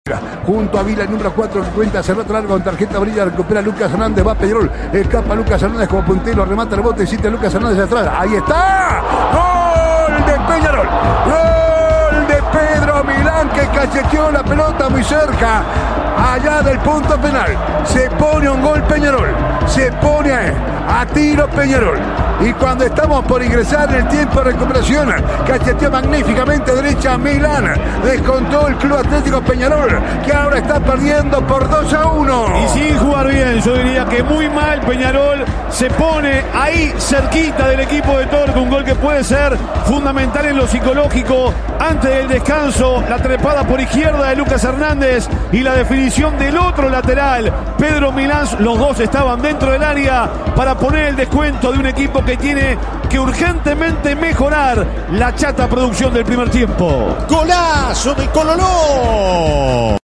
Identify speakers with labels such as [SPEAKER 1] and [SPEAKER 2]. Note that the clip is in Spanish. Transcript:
[SPEAKER 1] Junto a Vila, el número 4 que cuenta hace rato largo con tarjeta amarilla, recupera Lucas Hernández, va Peñarol, escapa Lucas Hernández como puntero, remata el bote, existe Lucas Hernández atrás, ahí está, gol de Peñarol, gol de Pedro Milán que cacheteó la pelota muy cerca, allá del punto penal, se pone un gol Peñarol, se pone a tiro Peñarol. Y cuando estamos por ingresar en el tiempo de recuperación, cacheteó magníficamente derecha Milán. Descontó el Club Atlético Peñarol, que ahora está perdiendo por 2-1.
[SPEAKER 2] Y sin jugar bien, yo diría que muy mal. Peñarol se pone ahí cerquita del equipo de Torque. Un gol que puede ser fundamental en lo psicológico. Antes del descanso, la trepada por izquierda de Lucas Hernández y la definición del otro lateral, Pedro Milán. Los dos estaban dentro del área para poner el descuento de un equipo que tiene que urgentemente mejorar la chata producción del primer tiempo.
[SPEAKER 3] ¡Golazo de Cololó!